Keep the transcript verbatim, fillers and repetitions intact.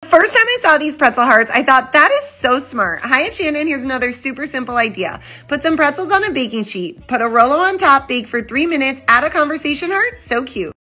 first time I saw these pretzel hearts, I thought that is so smart. Hi, it's Shannon. Here's another super simple idea. Put some pretzels on a baking sheet, put a Rolo on top, bake for three minutes, add a conversation heart. So cute.